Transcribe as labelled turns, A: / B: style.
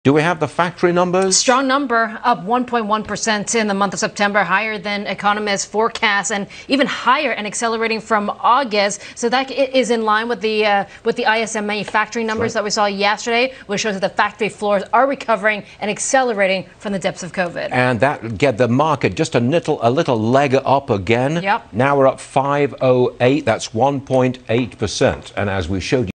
A: Do we have the factory numbers?
B: Strong number, up 1.1% in the month of September, higher than economists forecast, and even higher and accelerating from August. So that is in line with the ISM manufacturing numbers that we saw yesterday, which shows that the factory floors are recovering and accelerating from the depths of COVID.
A: And that get the market just a little leg up again.
B: Yep.
A: Now we're up 508. That's 1.8%. And as we showed you.